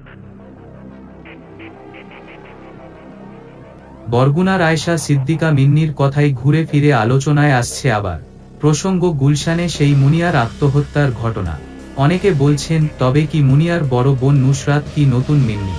বরগুনার আয়েশা সিদ্দিকা মিন্নির কথাই ঘুরে ফিরে আলোচনায় আসছে আবার। প্রসঙ্গ গুলশানে সেই মুনিয়ার আত্মহত্যার ঘটনা। অনেকে বলছেন, তবে কি মুনিয়ার বড় বোন নুসরাত কি নতুন মিন্নি?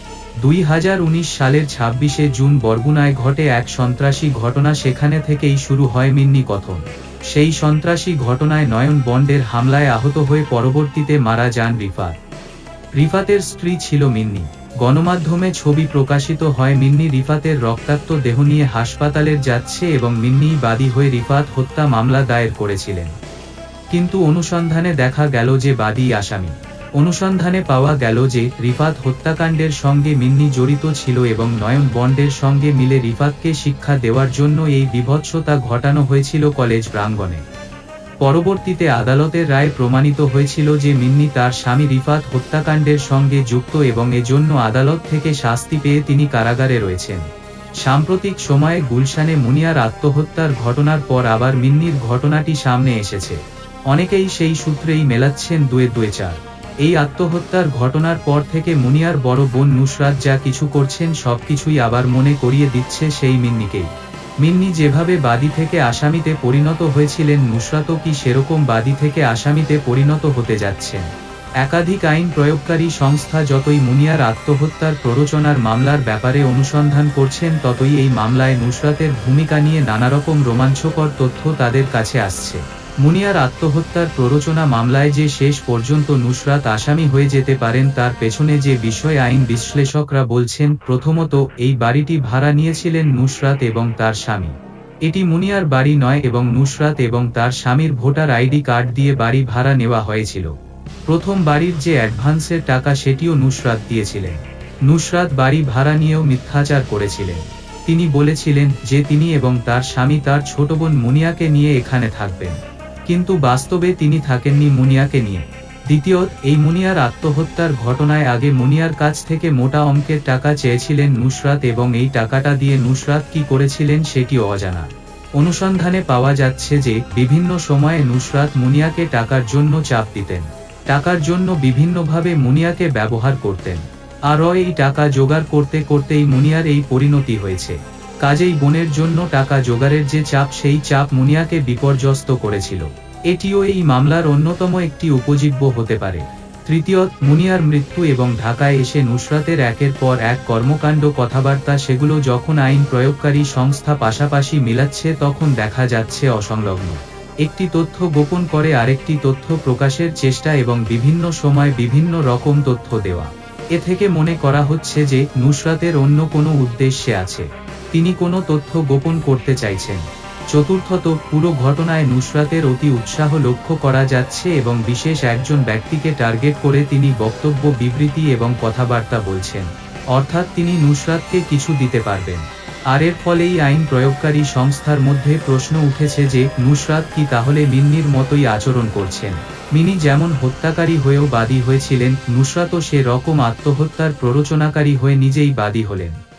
2019 সালের 26শে জুন বরগুনায় ঘটে এক সন্ত্রাসী ঘটনা। সেখানে থেকেই শুরু হয় মিন্নি কথন। সেই সন্ত্রাসী ঘটনায় নয়ন বন্ডের হামলায় আহত হয়ে পরবর্তীতে মারা যান রিফাত। রিফাতের স্ত্রী ছিল মিন্নি। গণমাধ্যমে ছবি প্রকাশিত হয় মিন্নি রিফাতের রক্তাক্ত দেহ নিয়ে হাসপাতালের যাচ্ছে এবং মিন্নিই বাদী হয়ে রিফাত হত্যা মামলা দায়ের করেছিলেন। কিন্তু অনুসন্ধানে দেখা গেল যে বাদী আসামি। অনুসন্ধানে পাওয়া গেল যে রিফাত হত্যাকাণ্ডের সঙ্গে মিন্নি জড়িত ছিল এবং নয়ন বন্ডের সঙ্গে মিলে রিফাতকে শিক্ষা দেওয়ার জন্য এই বীভৎসতা ঘটানো হয়েছিল কলেজ প্রাঙ্গণে। পরবর্তীতে আদালতের রায়ে প্রমাণিত হয়েছিল যে মিন্নি তার স্বামী রিফাত হত্যাকাণ্ডের সঙ্গে যুক্ত এবং এজন্য আদালত থেকে শাস্তি পেয়ে তিনি কারাগারে রয়েছেন। সাম্প্রতিক সময়ে গুলশানে মুনিয়ার আত্মহত্যার ঘটনার পর আবার মিন্নির ঘটনাটি সামনে এসেছে। অনেকেই সেই সূত্রেই মেলাচ্ছেন দুয়ে দুয়ে চার। এই আত্মহত্যার ঘটনার পর থেকে মুনিয়ার বড় বোন নুসরাত যা কিছু করছেন সবকিছুই আবার মনে করিয়ে দিচ্ছে সেই মিন্নিকেই। মিন্নি যেভাবে বাদী থেকে আসামিতে পরিণত হয়েছিলেন, নুসরাতও কি সেরকম বাদী থেকে আসামিতে পরিণত হতে যাচ্ছেন? একাধিক আইন প্রয়োগকারী সংস্থা যতই মুনিয়ার আত্মহত্যার প্ররোচনার মামলার ব্যাপারে অনুসন্ধান করছেন, ততই এই মামলায় নুসরাতের ভূমিকা নিয়ে নানারকম রোমাঞ্চকর তথ্য তাদের কাছে আসছে। মুনিয়ার আত্মহত্যার প্ররোচনা মামলায় যে শেষ পর্যন্ত নুসরাত আসামি হয়ে যেতে পারেন, তার পেছনে যে বিষয় আইন বিশ্লেষকরা বলছেন, প্রথমত এই বাড়িটি ভাড়া নিয়েছিলেন নুসরাত এবং তার স্বামী। এটি মুনিয়ার বাড়ি নয় এবং নুসরাত এবং তার স্বামীর ভোটার আইডি কার্ড দিয়ে বাড়ি ভাড়া নেওয়া হয়েছিল। প্রথম বাড়ির যে অ্যাডভান্সের টাকা সেটিও নুসরাত দিয়েছিলেন। নুসরাত বাড়ি ভাড়া নিয়েও মিথ্যাচার করেছিলেন। তিনি বলেছিলেন যে তিনি এবং তার স্বামী তার ছোট বোন মুনিয়াকে নিয়ে এখানে থাকবেন, কিন্তু বাস্তবে তিনি থাকেননি মুনিয়াকে নিয়ে। দ্বিতীয়ত, এই মুনিয়ার আত্মহত্যার ঘটনায় আগে মুনিয়ার কাছ থেকে মোটা অঙ্কের টাকা চেয়েছিলেন নুসরাত এবং এই টাকাটা দিয়ে নুসরাত কি করেছিলেন সেটিও অজানা। অনুসন্ধানে পাওয়া যাচ্ছে যে বিভিন্ন সময়ে নুসরাত মুনিয়াকে টাকার জন্য চাপ দিতেন, টাকার জন্য বিভিন্নভাবে মুনিয়াকে ব্যবহার করতেন। আরও এই টাকা জোগাড় করতে করতেই মুনিয়ার এই পরিণতি হয়েছে। কাজেই বোনের জন্য টাকা জোগাড়ের যে চাপ, সেই চাপ মুনিয়াকে বিপর্যস্ত করেছিল। এটিও এই মামলার অন্যতম একটি উপজীব্য হতে পারে। তৃতীয়ত, মুনিয়ার মৃত্যু এবং ঢাকায় এসে নুসরাতের একের পর এক কর্মকাণ্ড, কথাবার্তা, সেগুলো যখন আইন প্রয়োগকারী সংস্থা পাশাপাশি মিলাচ্ছে, তখন দেখা যাচ্ছে অসংলগ্ন একটি তথ্য গোপন করে আরেকটি তথ্য প্রকাশের চেষ্টা এবং বিভিন্ন সময় বিভিন্ন রকম তথ্য দেওয়া। এ থেকে মনে করা হচ্ছে যে নুসরাতের অন্য কোনো উদ্দেশ্যে আছে, তিনি কোনো তথ্য গোপন করতে চাইছেন। চতুর্থত, পুরো ঘটনায় নুসরাতের অতি উৎসাহ লক্ষ্য করা যাচ্ছে এবং বিশেষ একজন ব্যক্তিকে টার্গেট করে তিনি বক্তব্য, বিবৃতি এবং কথাবার্তা বলছেন, অর্থাৎ তিনি নুসরাতকে কিছু দিতে পারবেন। আর এর ফলেই আইন প্রয়োগকারী সংস্থার মধ্যে প্রশ্ন উঠেছে যে নুসরাত কি তাহলে মিন্নির মতোই আচরণ করছেন? মিনি যেমন হত্যাকারী হয়েও বাদী হয়েছিলেন, নুসরাতও সে রকম আত্মহত্যার প্ররোচনাকারী হয়ে নিজেই বাদী হলেন।